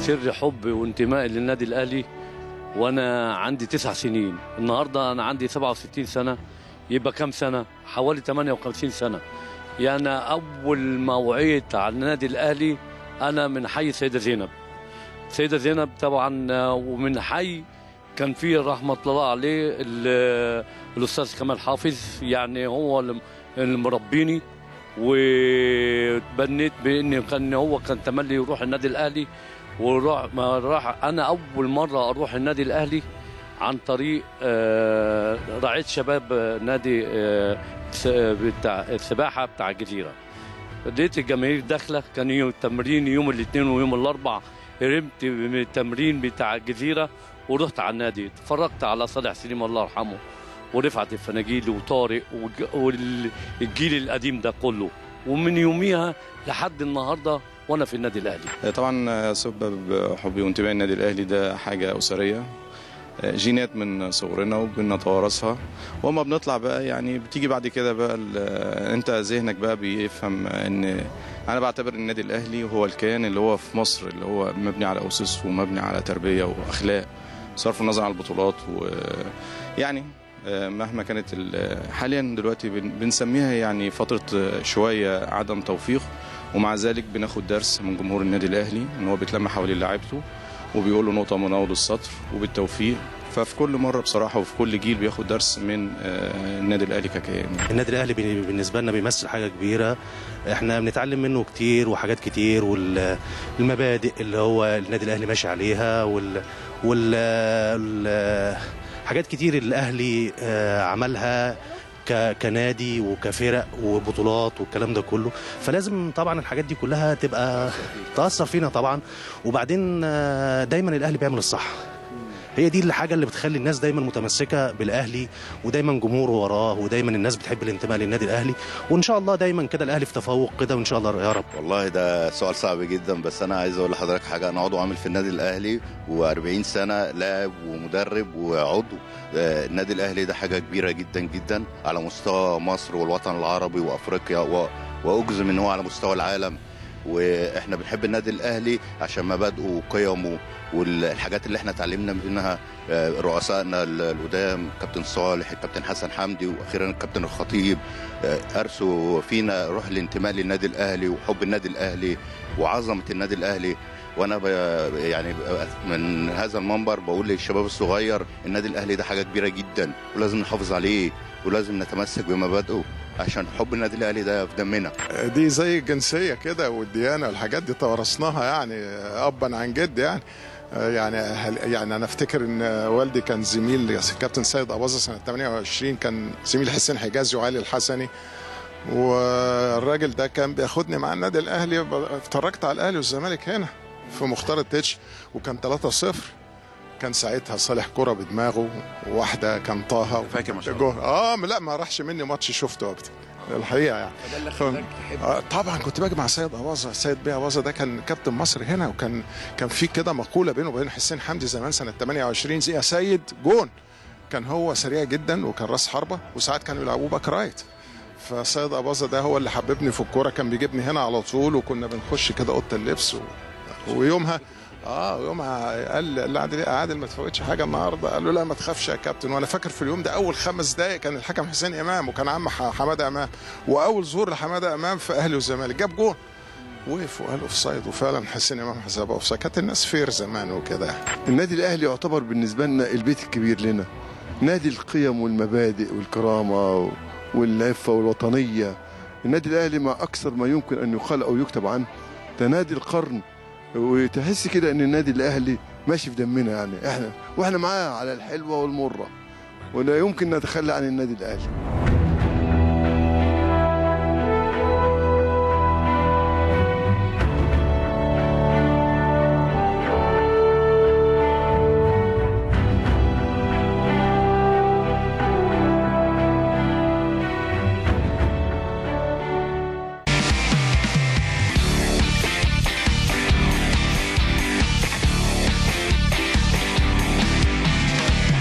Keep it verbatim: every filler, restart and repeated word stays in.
سر حبي وانتمائي للنادي الاهلي وانا عندي تسع سنين. النهارده انا عندي سبعة وستين سنه، يبقى كام سنه؟ حوالي ثمانية وخمسين سنه. يعني اول ما وعيت على النادي الاهلي انا من حي السيده زينب. السيده زينب طبعا، ومن حي كان في رحمه الله عليه الاستاذ كمال حافظ، يعني هو اللي مربيني، وتبنيت بان كان هو كان تملي يروح النادي الاهلي. وراح ما راح انا اول مره اروح النادي الاهلي عن طريق رعايه شباب نادي بتاع السباحه بتاع الجزيره. لقيت الجماهير داخله، كان يوم التمرين يوم الاثنين ويوم الاربع. هرمت من التمرين بتاع الجزيره ورحت على النادي، اتفرجت على صالح سليم الله يرحمه ورفعت الفناجيل وطارق والجيل القديم ده كله، ومن يوميها لحد النهارده وانا في النادي الاهلي. طبعا سبب حبي وانتمائي للنادي الاهلي ده حاجه اسريه، جينات من صغرنا وبنتوارثها، وما بنطلع بقى يعني بتيجي بعد كده بقى انت ذهنك بقى بيفهم ان انا بعتبر النادي الاهلي هو الكيان اللي هو في مصر، اللي هو مبني على اسس ومبني على تربيه واخلاق، صرف النظر عن البطولات. ويعني مهما كانت حاليا دلوقتي بنسميها يعني فتره شويه عدم توفيق، ومع ذلك بناخد درس من جمهور النادي الاهلي ان هو بيتلم حوالين لاعيبته وبيقول له نقطه من اول السطر وبالتوفيق. ففي كل مره بصراحه وفي كل جيل بياخد درس من النادي الاهلي ككيان. النادي الاهلي بالنسبه لنا بيمثل حاجه كبيره، احنا بنتعلم منه كتير وحاجات كتير، والمبادئ اللي هو النادي الاهلي ماشي عليها، وال وال حاجات كتير الاهلي عملها كنادي وكفرق وبطولات والكلام ده كله. فلازم طبعا الحاجات دي كلها تبقى تأثر فينا طبعا. وبعدين دايما الاهلي بيعمل الصح، هي دي الحاجه اللي بتخلي الناس دايما متمسكه بالاهلي، ودايما جمهوره وراه، ودايما الناس بتحب الانتماء للنادي الاهلي. وان شاء الله دايما كده الاهلي في تفوق كده، وان شاء الله يا رب. والله ده سؤال صعب جدا، بس انا عايز اقول لحضرتك حاجه. انا عضو عامل في النادي الاهلي وأربعين سنه لاعب ومدرب وعضو. النادي الاهلي ده حاجه كبيره جدا جدا على مستوى مصر والوطن العربي وافريقيا، واجزم ان هو على مستوى العالم. واحنا بنحب النادي الاهلي عشان مبادئه وقيمه والحاجات اللي احنا اتعلمنا منها رؤسائنا القدام، كابتن صالح، الكابتن حسن حمدي، واخيرا الكابتن الخطيب، ارسوا فينا روح الانتماء للنادي الاهلي وحب النادي الاهلي وعظمه النادي الاهلي. وانا يعني من هذا المنبر بقول للشباب الصغير النادي الاهلي ده حاجه كبيره جدا، ولازم نحافظ عليه ولازم نتمسك بمبادئه عشان حب النادي الاهلي ده في دمنا. دي زي الجنسيه كده والديانه والحاجات دي توارثناها يعني ابا عن جد. يعني يعني يعني انا افتكر ان والدي كان زميل كابتن سيد اباظه سنه ثمانية وعشرين، كان زميل حسين حجازي وعلي الحسني، والراجل ده كان بياخدني مع النادي الاهلي. اتفرجت على الاهلي والزمالك هنا في مختار التتش وكان ثلاثة صفر، كان ساعتها صالح كرة بدماغه، وواحده كان طه فاكر ما شاء الله. اه لا ما راحش مني ماتش شفته ابدا الحقيقه يعني. آه طبعا كنت باجي مع سيد اباظه. سيد بيه اباظه ده كان كابتن مصر هنا، وكان كان في كده مقوله بينه وبين حسين حمدي زمان سنه ثمانية وعشرين، زي يا سيد جون. كان هو سريع جدا وكان راس حربه، وساعات كانوا يلعبوه باك رايت. فسيد اباظه ده هو اللي حببني في الكوره، كان بيجيبني هنا على طول، وكنا بنخش كده اوضه اللبس و... ويومها اه يومها قال لعادل عادل ما تفوتش حاجه النهارده، قال له لا ما تخافش يا كابتن. وانا فاكر في اليوم ده اول خمس دقائق كان الحكم حسين امام وكان عم حماده امام، واول ظهور لحماده امام في اهلي والزمالك جاب جون، وقف وقال اوف سايد، وفعلا حسين امام حسبها اوف سايد. كانت الناس فير زمان وكده. النادي الاهلي يعتبر بالنسبه لنا البيت الكبير لنا، نادي القيم والمبادئ والكرامه والعفه والوطنيه. النادي الاهلي ما اكثر ما يمكن ان يقال او يكتب عنه، ده نادي القرن. وتحس كده ان النادي الاهلي ماشي في دمنا يعني، احنا واحنا معاه على الحلوه والمره، ولا يمكن نتخلى عن النادي الاهلي.